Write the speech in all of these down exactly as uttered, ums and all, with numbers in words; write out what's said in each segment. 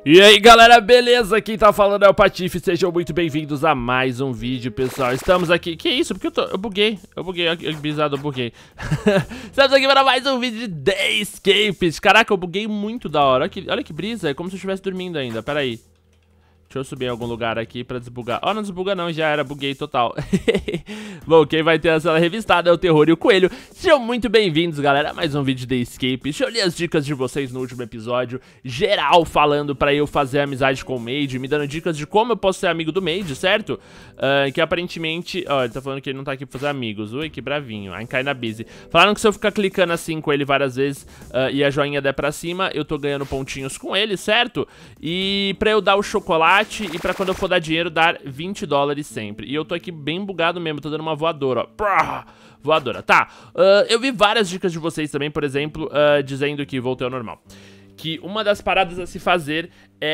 E aí galera, beleza? Quem tá falando é o Patife, sejam muito bem-vindos a mais um vídeo, pessoal. Estamos aqui, que isso? Porque eu tô, eu buguei, eu buguei, eu bizarro, eu buguei. Estamos aqui para mais um vídeo de The Escapist. Caraca, eu buguei muito da hora, olha que, olha que brisa, é como se eu estivesse dormindo ainda, pera aí. Deixa eu subir em algum lugar aqui pra desbugar. Ó, oh, não desbuga não, já era, buguei total. Bom, quem vai ter a sala revistada é o Terror e o Coelho. Sejam muito bem-vindos, galera, a mais um vídeo de Escape. Eu li as dicas de vocês no último episódio, geral falando pra eu fazer amizade com o Mage, me dando dicas de como eu posso ser amigo do Mage, certo? Uh, que aparentemente, ó, ele tá falando que ele não tá aqui pra fazer amigos. Ui, que bravinho, I'm kinda busy. Falaram que se eu ficar clicando assim com ele várias vezes uh, e a joinha der pra cima, eu tô ganhando pontinhos com ele, certo? E pra eu dar o chocolate e pra quando eu for dar dinheiro, dar vinte dólares sempre. E eu tô aqui bem bugado mesmo, tô dando uma voadora, ó. Prá, voadora, tá. Uh, eu vi várias dicas de vocês também, por exemplo, uh, dizendo que voltei ao normal. Que uma das paradas a se fazer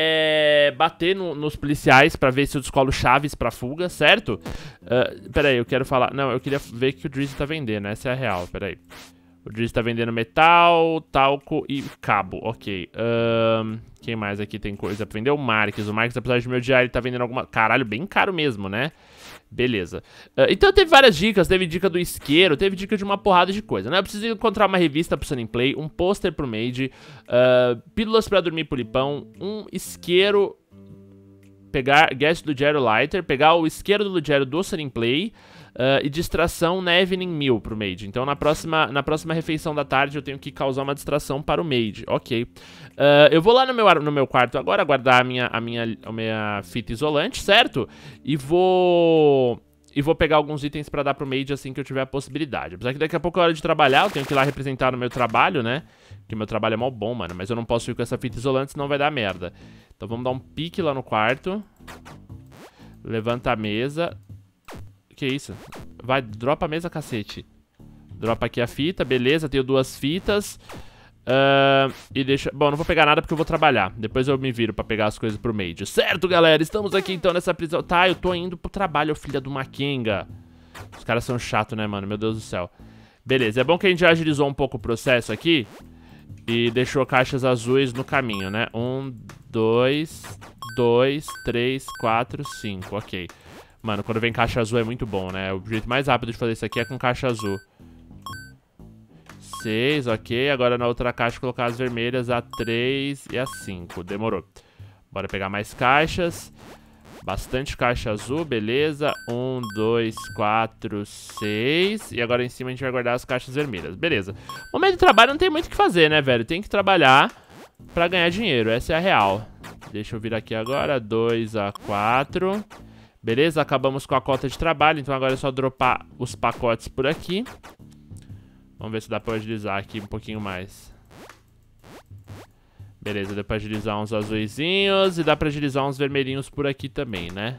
é bater no, nos policiais pra ver se eu descolo chaves pra fuga, certo? Uh, pera aí, eu quero falar... Não, eu queria ver o que o Drizzy tá vendendo, essa é a real, pera aí. O Drizzy tá vendendo metal, talco e cabo, ok. Um, quem mais aqui tem coisa pra vender? O Marques. O Marques, apesar de me odiar, ele tá vendendo alguma... Caralho, bem caro mesmo, né? Beleza. Uh, então teve várias dicas, teve dica do isqueiro, teve dica de uma porrada de coisa, né? Eu preciso encontrar uma revista pro Sunny Play, um pôster pro Mage, uh, pílulas pra dormir pro Lipão, um isqueiro... Pegar guest do Jero Lighter, pegar o isqueiro do Lugero do Sunny Play... Uh, e distração na Evening Meal pro Mage. Então na próxima, na próxima refeição da tarde eu tenho que causar uma distração para o Mage. Ok. Uh, eu vou lá no meu, no meu quarto agora guardar a minha, a, minha, a minha fita isolante, certo? E vou... E vou pegar alguns itens pra dar pro Mage assim que eu tiver a possibilidade. Apesar que daqui a pouco é hora de trabalhar, eu tenho que ir lá representar no meu trabalho, né? Porque meu trabalho é mó bom, mano. Mas eu não posso ir com essa fita isolante, senão vai dar merda. Então vamos dar um pique lá no quarto. Levanta a mesa... Que isso? Vai, dropa a mesa, cacete. Dropa aqui a fita, beleza, tenho duas fitas. Uh, e deixa... Bom, não vou pegar nada porque eu vou trabalhar. Depois eu me viro pra pegar as coisas pro Mage. Certo, galera? Estamos aqui então nessa prisão. Tá, eu tô indo pro trabalho, filha do Makenga. Os caras são chatos, né, mano? Meu Deus do céu. Beleza, é bom que a gente já agilizou um pouco o processo aqui. E deixou caixas azuis no caminho, né? Um, dois, dois, três, quatro, cinco, ok. Mano, quando vem caixa azul é muito bom, né? O jeito mais rápido de fazer isso aqui é com caixa azul. Seis, ok. Agora na outra caixa colocar as vermelhas, a três e a cinco. Demorou. Bora pegar mais caixas. Bastante caixa azul, beleza. Um, dois, quatro, seis. E agora em cima a gente vai guardar as caixas vermelhas. Beleza. Momento de trabalho não tem muito o que fazer, né, velho? Tem que trabalhar pra ganhar dinheiro. Essa é a real. Deixa eu vir aqui agora. dois a quatro. Beleza, acabamos com a cota de trabalho, então agora é só dropar os pacotes por aqui. Vamos ver se dá pra agilizar aqui um pouquinho mais. Beleza, dá pra agilizar uns azuizinhos e dá pra agilizar uns vermelhinhos por aqui também, né?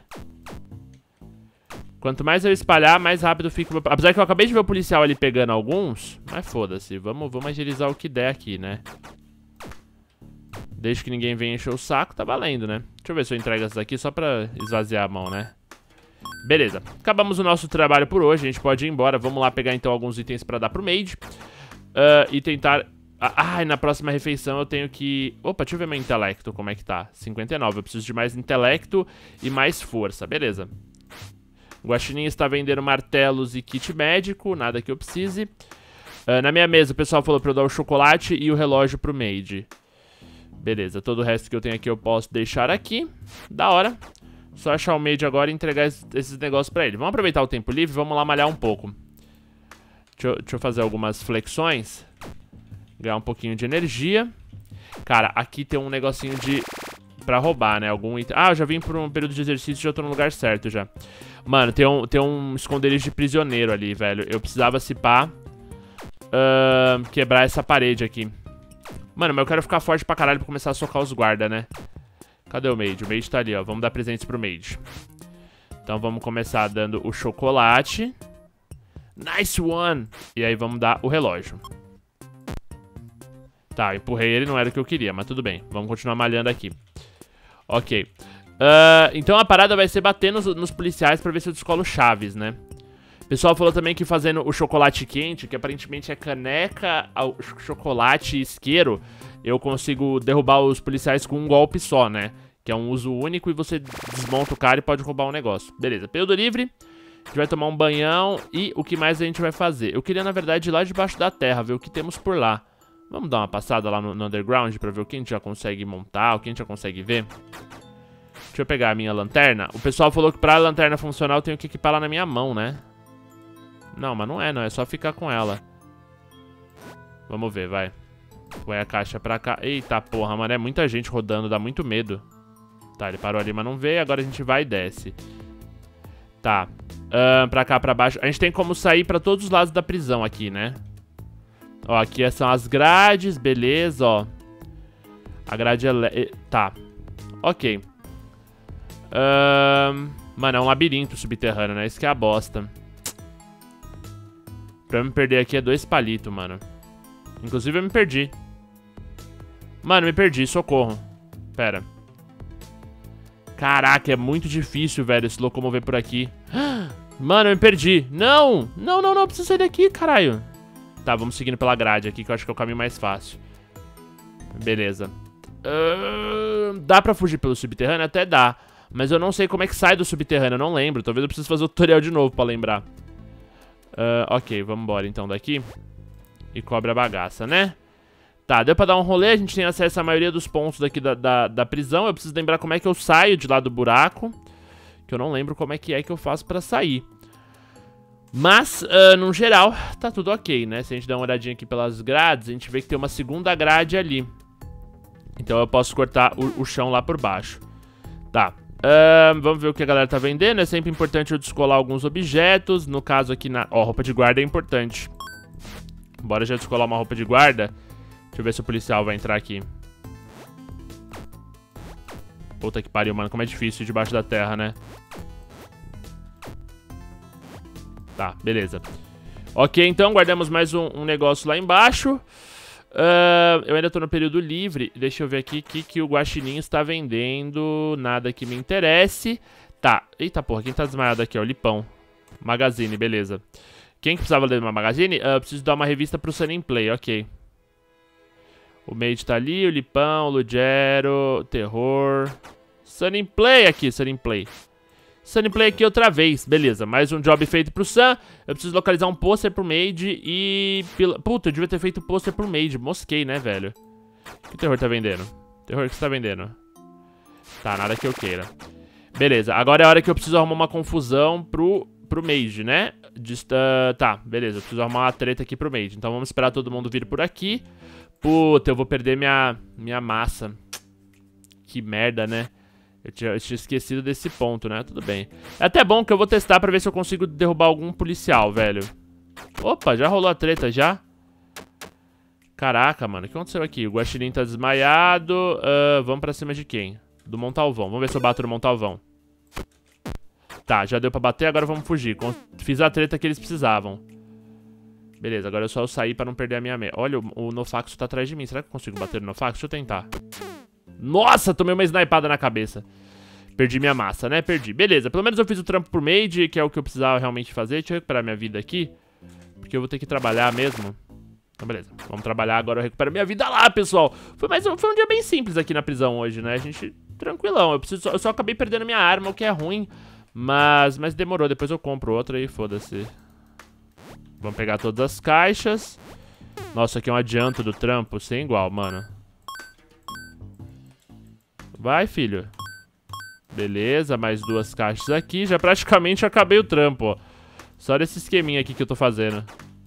Quanto mais eu espalhar, mais rápido fica... Apesar que eu acabei de ver o policial ali pegando alguns, mas foda-se, vamos, vamos agilizar o que der aqui, né? Desde que ninguém venha encher o saco, tá valendo, né? Deixa eu ver se eu entrego essas aqui só pra esvaziar a mão, né? Beleza. Acabamos o nosso trabalho por hoje. A gente pode ir embora. Vamos lá pegar, então, alguns itens pra dar pro Mage. Uh, e tentar... Ah, e na próxima refeição eu tenho que... Opa, deixa eu ver meu intelecto, como é que tá. cinquenta e nove. Eu preciso de mais intelecto e mais força. Beleza. O Guaxinim está vendendo martelos e kit médico. Nada que eu precise. Uh, na minha mesa, o pessoal falou pra eu dar o chocolate e o relógio pro Mage. Beleza, todo o resto que eu tenho aqui eu posso deixar aqui. Da hora. Só achar o Mage agora e entregar esses negócios pra ele. Vamos aproveitar o tempo livre, vamos lá malhar um pouco. Deixa eu, deixa eu fazer algumas flexões. Ganhar um pouquinho de energia. Cara, aqui tem um negocinho de... Pra roubar, né? Algum item... Ah, eu já vim por um período de exercício e já tô no lugar certo já. Mano, tem um, tem um esconderijo de prisioneiro ali, velho. Eu precisava, se pá, uh, quebrar essa parede aqui. Mano, mas eu quero ficar forte pra caralho pra começar a socar os guardas, né? Cadê o Mage? O Mage tá ali, ó. Vamos dar presentes pro Mage. Então vamos começar dando o chocolate. Nice one! E aí vamos dar o relógio. Tá, empurrei ele, não era o que eu queria, mas tudo bem. Vamos continuar malhando aqui. Ok. Uh, então a parada vai ser bater nos, nos policiais pra ver se eu descolo chaves, né? pessoal falou também que fazendo o chocolate quente, que aparentemente é caneca, ao chocolate e isqueiro, eu consigo derrubar os policiais com um golpe só, né? Que é um uso único e você desmonta o cara e pode roubar um negócio. Beleza, período livre. A gente vai tomar um banhão e o que mais a gente vai fazer? Eu queria, na verdade, ir lá debaixo da terra, ver o que temos por lá. Vamos dar uma passada lá no, no underground pra ver o que a gente já consegue montar, o que a gente já consegue ver. Deixa eu pegar a minha lanterna. O pessoal falou que pra lanterna funcionar eu tenho que equipar ela na minha mão, né? Não, mas não é, não. É só ficar com ela. Vamos ver, vai. Põe a caixa pra cá. Eita porra, mano. É muita gente rodando, dá muito medo. Tá, ele parou ali, mas não veio. Agora a gente vai e desce. Tá. Uh, pra cá, pra baixo. A gente tem como sair pra todos os lados da prisão aqui, né? Ó, aqui são as grades. Beleza, ó. A grade é... Tá. Ok. Uh, mano, é um labirinto subterrâneo, né? Isso que é a bosta. Pra eu me perder aqui é dois palitos, mano. Inclusive eu me perdi. Mano, me perdi, socorro. Pera. Caraca, é muito difícil, velho, se locomover por aqui. Mano, eu me perdi. Não! Não, não, não, preciso sair daqui, caralho. Tá, vamos seguindo pela grade aqui, que eu acho que é o caminho mais fácil. Beleza. Uh, dá pra fugir pelo subterrâneo? Até dá. Mas eu não sei como é que sai do subterrâneo, eu não lembro. Talvez eu precise fazer o tutorial de novo pra lembrar. Uh, ok, vamos embora então daqui. E cobre a bagaça, né? Tá, deu pra dar um rolê, a gente tem acesso à maioria dos pontos daqui da, da, da prisão. Eu preciso lembrar como é que eu saio de lá do buraco. Que eu não lembro como é que é que eu faço pra sair. Mas, uh, no geral, tá tudo ok, né? Se a gente der uma olhadinha aqui pelas grades, a gente vê que tem uma segunda grade ali. Então eu posso cortar o, o chão lá por baixo. Tá. Uh, vamos ver o que a galera tá vendendo. É sempre importante eu descolar alguns objetos. No caso aqui na... Ó, roupa de guarda é importante. Bora já descolar uma roupa de guarda. Deixa eu ver se o policial vai entrar aqui. Puta que pariu, mano. Como é difícil ir debaixo da terra, né? Tá, beleza. Ok, então guardamos mais um, um negócio lá embaixo. Uh, eu ainda tô no período livre. Deixa eu ver aqui o que, que o Guaxinim está vendendo. Nada que me interesse. Tá, eita porra, quem tá desmaiado aqui, ó? Lipão. Magazine, beleza. Quem que precisava ler uma Magazine? Uh, eu preciso dar uma revista pro Sunny Play, ok. O Mage tá ali, o Lipão, o Lugero, Terror. Sunny Play aqui, Sunny Play. Sunny Play aqui outra vez, beleza. Mais um job feito pro Sun. Eu preciso localizar um pôster pro Mage e... Puta, eu devia ter feito pôster pro Mage. Mosquei, né, velho? O que o Terror tá vendendo? Terror, o que você tá vendendo? Tá, nada que eu queira. Beleza, agora é a hora que eu preciso arrumar uma confusão pro, pro Mage, né? Dista... Tá, beleza, eu preciso arrumar uma treta aqui pro Mage. Então vamos esperar todo mundo vir por aqui. Puta, eu vou perder minha, minha massa. Que merda, né? Eu tinha, eu tinha esquecido desse ponto, né? Tudo bem. É até bom que eu vou testar pra ver se eu consigo derrubar algum policial, velho. Opa, já rolou a treta, já? Caraca, mano. O que aconteceu aqui? O Guaxinim tá desmaiado. Uh, vamos pra cima de quem? Do Montalvão. Vamos ver se eu bato no Montalvão. Tá, já deu pra bater, agora vamos fugir. Fiz a treta que eles precisavam. Beleza, agora é só eu sair pra não perder a minha meia. Olha, o, o Nofaxo tá atrás de mim. Será que eu consigo bater no Nofaxo? Deixa eu tentar. Nossa, tomei uma snipada na cabeça. Perdi minha massa, né? Perdi. Beleza, pelo menos eu fiz o trampo por Mage, que é o que eu precisava realmente fazer. Deixa eu recuperar minha vida aqui, porque eu vou ter que trabalhar mesmo. Então, beleza. Vamos trabalhar agora, eu recupero minha vida lá, pessoal. Foi, mais um, foi um dia bem simples aqui na prisão hoje, né? A gente... Tranquilão. Eu, preciso, eu só acabei perdendo minha arma, o que é ruim. Mas, mas demorou. Depois eu compro outra e foda-se. Vamos pegar todas as caixas. Nossa, aqui é um adianto do trampo. Sem igual, mano. Vai, filho. Beleza, mais duas caixas aqui. Já praticamente acabei o trampo, ó. Só desse esqueminha aqui que eu tô fazendo.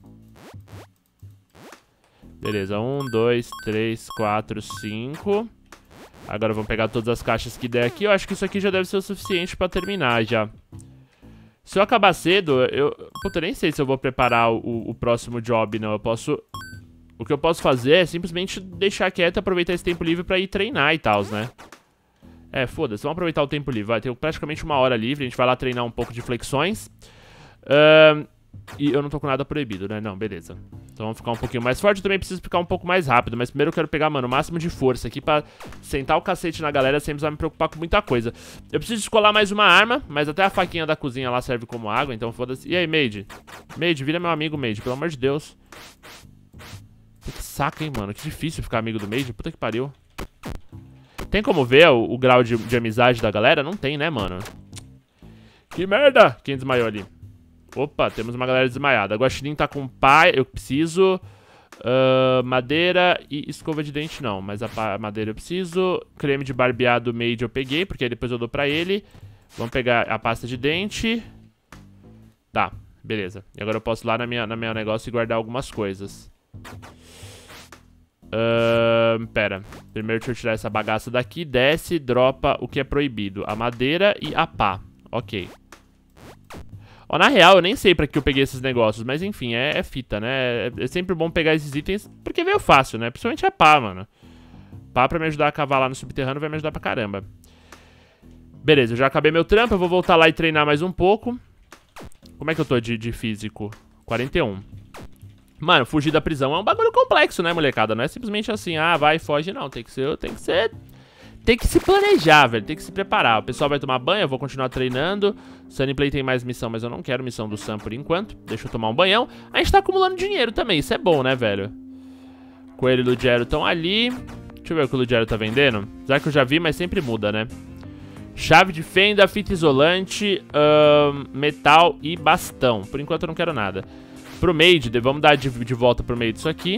Beleza, um, dois, três, quatro, cinco. Agora vamos pegar todas as caixas que der aqui. Eu acho que isso aqui já deve ser o suficiente pra terminar já. Se eu acabar cedo, eu... Puta, nem sei se eu vou preparar o, o próximo job, não. Eu posso... O que eu posso fazer é simplesmente deixar quieto e aproveitar esse tempo livre pra ir treinar e tal, né? É, foda-se. Vamos aproveitar o tempo livre. Vai ter praticamente uma hora livre. A gente vai lá treinar um pouco de flexões. Uh, e eu não tô com nada proibido, né? Não, beleza. Então vamos ficar um pouquinho mais forte. Eu também preciso ficar um pouco mais rápido. Mas primeiro eu quero pegar, mano, o máximo de força aqui pra sentar o cacete na galera sem precisar me preocupar com muita coisa. Eu preciso descolar mais uma arma, mas até a faquinha da cozinha lá serve como água, então foda-se. E aí, Mage? Mage, vira meu amigo, Mage, pelo amor de Deus. Que saco, hein, mano. Que difícil ficar amigo do Mage. Puta que pariu. Tem como ver o, o grau de, de amizade da galera? Não tem, né, mano? Que merda! Quem desmaiou ali? Opa, temos uma galera desmaiada. Guaxinim tá com pai. Eu preciso... Uh, madeira e escova de dente não. Mas a, a madeira eu preciso. Creme de barbear do Mage eu peguei, porque aí depois eu dou pra ele. Vamos pegar a pasta de dente. Tá, beleza. E agora eu posso ir lá na minha, na minha negócio e guardar algumas coisas. Uh, pera. Primeiro deixa eu tirar essa bagaça daqui. Desce, dropa o que é proibido. A madeira e a pá. Ok. Ó, na real, eu nem sei pra que eu peguei esses negócios, mas enfim, é, é fita, né? É, é sempre bom pegar esses itens, porque veio fácil, né? Principalmente a pá, mano. Pá pra me ajudar a cavar lá no subterrâneo vai me ajudar pra caramba. Beleza, eu já acabei meu trampo, eu vou voltar lá e treinar mais um pouco. Como é que eu tô de, de físico? quarenta e um. Mano, fugir da prisão é um bagulho complexo, né, molecada? Não é simplesmente assim, ah, vai, foge, não. Tem que ser, tem que ser... Tem que se planejar, velho. Tem que se preparar. O pessoal vai tomar banho, eu vou continuar treinando. Sunnyplay tem mais missão, mas eu não quero missão do Sam por enquanto. Deixa eu tomar um banhão. A gente tá acumulando dinheiro também, isso é bom, né, velho? Coelho e Ludgero estão ali. Deixa eu ver o que o Ludgero tá vendendo. Já que eu já vi, mas sempre muda, né? Chave de fenda, fita isolante, um, metal e bastão. Por enquanto eu não quero nada. Pro Mage, vamos dar de, de volta pro Mage isso aqui.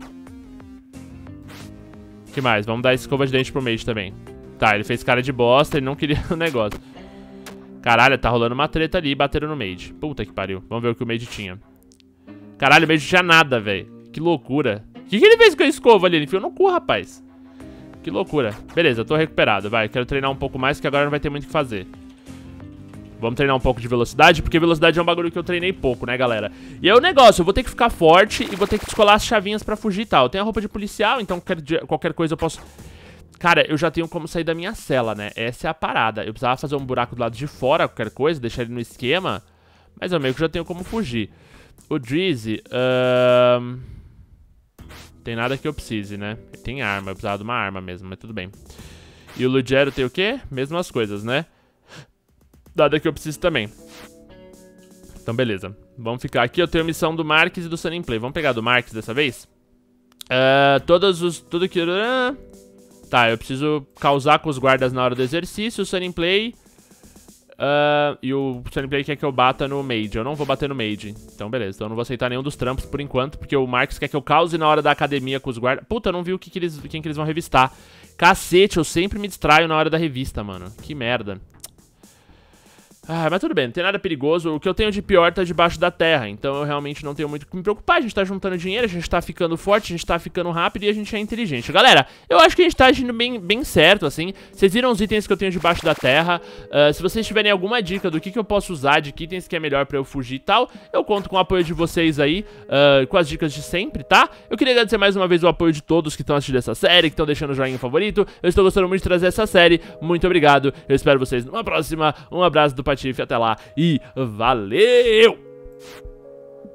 O que mais? Vamos dar escova de dente pro Mage também. Tá, ele fez cara de bosta, ele não queria o negócio. Caralho, tá rolando uma treta ali e bateram no Mage. Puta que pariu. Vamos ver o que o Mage tinha. Caralho, o Mage não tinha nada, velho. Que loucura. O que, que ele fez com a escova ali? Ele enfiou no cu, rapaz. Que loucura. Beleza, eu tô recuperado. Vai, quero treinar um pouco mais, que agora não vai ter muito o que fazer. Vamos treinar um pouco de velocidade, porque velocidade é um bagulho que eu treinei pouco, né, galera? E é o negócio, eu vou ter que ficar forte e vou ter que descolar as chavinhas pra fugir e tal. Eu tenho a roupa de policial, então qualquer, qualquer coisa eu posso... Cara, eu já tenho como sair da minha cela, né? Essa é a parada. Eu precisava fazer um buraco do lado de fora, qualquer coisa, deixar ele no esquema. Mas eu meio que já tenho como fugir. O Drizzy... Uh... Tem nada que eu precise, né? Tem arma, eu precisava de uma arma mesmo, mas tudo bem. E o Ludgero tem o quê? Mesmas coisas, né? Nada que eu preciso também. Então, beleza. Vamos ficar aqui. Eu tenho a missão do Marques e do Sunnyplay. Vamos pegar do Marques dessa vez? Uh, todos os... Tudo que... Uh, tá, eu preciso causar com os guardas na hora do exercício. O Sunnyplay... Uh, e o Sunnyplay quer que eu bata no Mage. Eu não vou bater no Mage. Então, beleza. Então, eu não vou aceitar nenhum dos trampos por enquanto. Porque o Marques quer que eu cause na hora da academia com os guardas. Puta, eu não vi o que que eles, quem que eles vão revistar. Cacete, eu sempre me distraio na hora da revista, mano. Que merda. Ah, mas tudo bem, não tem nada perigoso. O que eu tenho de pior tá debaixo da terra. Então eu realmente não tenho muito o que me preocupar. A gente tá juntando dinheiro, a gente tá ficando forte, a gente tá ficando rápido e a gente é inteligente. Galera, eu acho que a gente tá agindo bem, bem certo, assim. Vocês viram os itens que eu tenho debaixo da terra. uh, Se vocês tiverem alguma dica do que, que eu posso usar, de que itens que é melhor pra eu fugir e tal, eu conto com o apoio de vocês aí, uh, com as dicas de sempre, tá? Eu queria agradecer mais uma vez o apoio de todos que estão assistindo essa série, que estão deixando o joinha favorito. Eu estou gostando muito de trazer essa série. Muito obrigado, eu espero vocês numa próxima. Um abraço do Patife, até lá e valeu!